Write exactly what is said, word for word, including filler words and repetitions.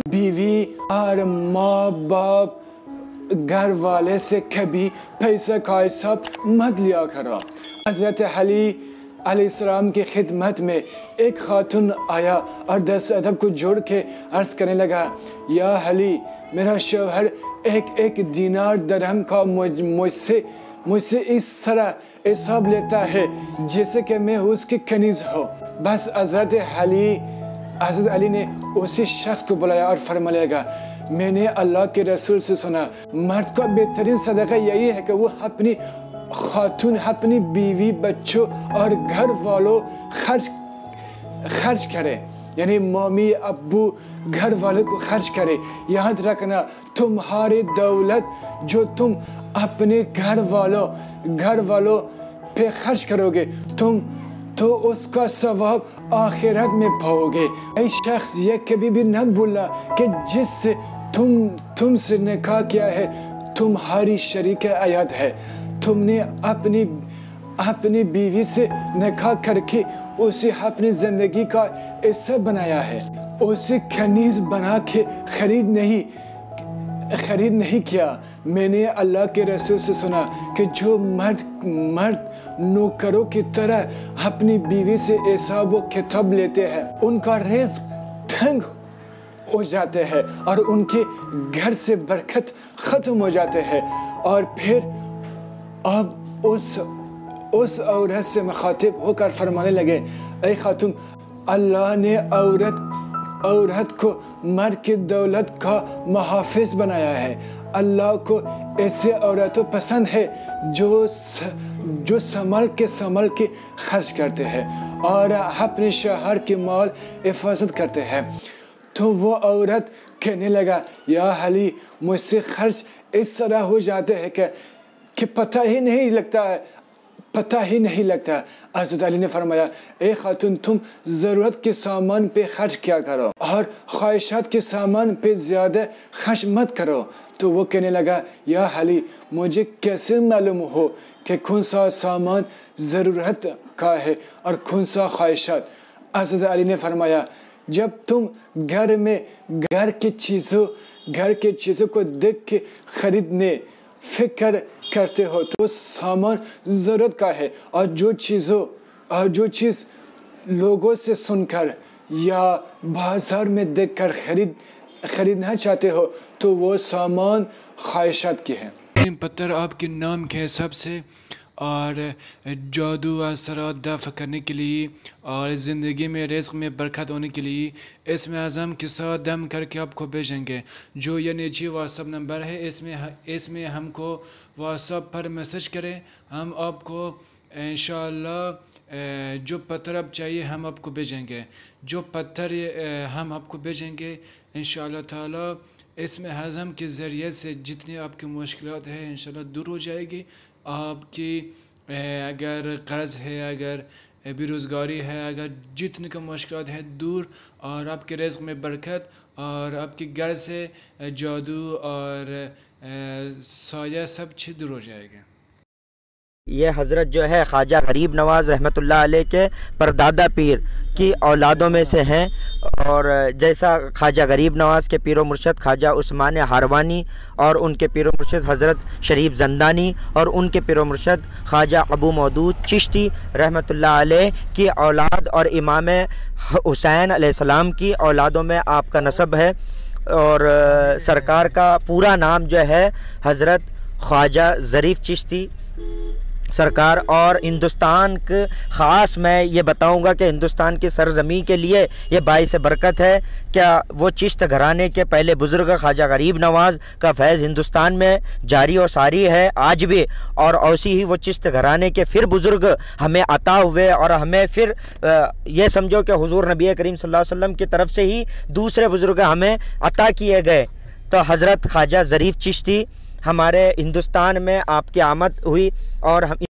बीवी और माँ बाप घर वाले से कभी पैसा का हिसाब मत लिया करो। हज़रत अली अलैहिस्सलाम की खिदमत में एक खातून आया और दस अदब को जोड़ के अर्ज़ करने लगा, या अली, मेरा शौहर एक एक दीनार दरहम का मुझ मुझसे मुझसे इस तरह हिसाब लेता है जैसे कि मैं उसकी कनीज़ हो। बस हज़रत अली हज़रत अली ने उसी शख्स को बुलाया और फरमाने लगा, मैंने अल्लाह के रसूल से सुना, मर्द का बेहतरीन सदका यही है कि वो अपनी खातून, अपनी बीवी, बच्चों और घर वालों खर्च खर्च करे, यानी मम्मी अब्बू घर वालों को खर्च करे। याद रखना, तुम्हारी दौलत जो तुम अपने घर वालों घर वालों पे खर्च करोगे तुम तो उसका सवाब आखिरत में पाओगे। ऐ शख्स, ये कभी भी न भूलना कि जिससे तुम तुमसे निकाह किया है तुम्हारी शरीक हयात है। तुमने अपनी अपनी बीवी से निकाह करके उसे अपनी ज़िंदगी का हिस्सा बनाया है, उसे कनीज़ बना के खरीद नहीं खरीद नहीं किया। मैंने अल्लाह के रसूल से सुना कि जो मर्द मर्द नौकरों की तरह अपनी बीवी से हिसाब व किताब लेते हैं, उनका रिज़्क़ तंग हो जाते हैं और उनके घर से बरकत ख़त्म हो जाते हैं। और फिर अब उस उस औरत से मुखातिब होकर फरमाने लगे, ऐ खातून, अल्लाह ने औरत औरत को मर्द की दौलत का मुहाफ़िज़ बनाया है। अल्लाह को ऐसे औरतों पसंद है जो स, जो संभल के संभल के खर्च करते हैं और अपने शौहर के माल हिफाजत करते हैं। तो वो औरत कहने लगा, या अली, मुझसे खर्च इस तरह हो जाते हैं कि कि पता ही नहीं लगता है पता ही नहीं लगता। हज़रत अली ने फरमाया, ए खातून, तुम ज़रूरत के सामान पे खर्च किया करो और ख्वाहिशात के सामान पे ज़्यादा खर्च मत करो। तो वो कहने लगा, या अली, मुझे कैसे मालूम हो कि कौन सा सामान ज़रूरत का है और कौन सा ख्वाहिशात। हज़रत अली ने फरमाया, जब तुम घर में घर की चीज़ों घर की चीज़ों को देख के ख़रीदने फिक्र करते हो तो सामान ज़रूरत का है, और जो चीज़ों और जो चीज़ लोगों से सुनकर या बाज़ार में देखकर खरीद खरीदना चाहते हो तो वो सामान ख्वाहिशात की है। नीम पत्थर आपके नाम के हिसाब से और जादू असरात दफ़ा करने के लिए और ज़िंदगी में रिज़्क़ में बरकत होने के लिए इसमें आज़म के साथ दम करके आपको भेजेंगे। जो ये नीचे व्हाट्सअप नंबर है, इसमें इसमें हमको व्हाट्सअप पर मैसेज करें, हम आपको इंशाअल्लाह जो पत्थर आप चाहिए हम आपको भेजेंगे। जो पत्थर हम आपको भेजेंगे इंशाअल्लाह ताला, इसमें हज़म के ज़रिए से जितनी आपकी मुश्किलात है इंशाअल्लाह दूर हो जाएगी। आपकी अगर कर्ज़ है, अगर बेरोज़गारी है, अगर जितनी का मुश्किलात है दूर, और आपके रिज़्क़ में बरकत और आपके घर से जादू और साया सब चीज़ दूर हो जाएगा। ये हज़रत जो है ख्वाजा गरीब नवाज़ रहमतुल्लाह अलैह के परदादा पीर की औलादों में से हैं। और जैसा ख्वाजा गरीब नवाज़ के पीरो मुर्शद ख्वाजा उस्मान हारवानी और उनके पीरो मुर्शद हज़रत शरीफ जंदानी और उनके पीरो मुर्शद ख्वाजा अबू मौदूद चिश्ती रहमतुल्लाह अलैह की औलाद और इमाम हुसैन अलैहिस्सलाम की औलादों में आपका नसब है। और सरकार का पूरा नाम जो है हज़रत ख्वाजा ज़रीफ़ चिश्ती सरकार। और हिंदुस्तान के ख़ास मैं ये बताऊंगा कि हिंदुस्तान की सरज़मीं के लिए ये बाइस बरकत है। क्या वो चिश्त घराने के पहले बुज़ुर्ग ख्वाजा गरीब नवाज़ का फैज़ हिंदुस्तान में जारी और सारी है आज भी, और ऐसी ही वो चिश्त घराने के फिर बुज़ुर्ग हमें अता हुए और हमें फिर ये समझो कि हुज़ूर नबी करीम सल्लल्लाहु अलैहि वसल्लम की तरफ से ही दूसरे बुज़ुर्ग हमें अता किए गए। तो हज़रत ख्वाजा ज़रीफ़ चिश्ती हमारे हिंदुस्तान में आपकी आमद हुई और हम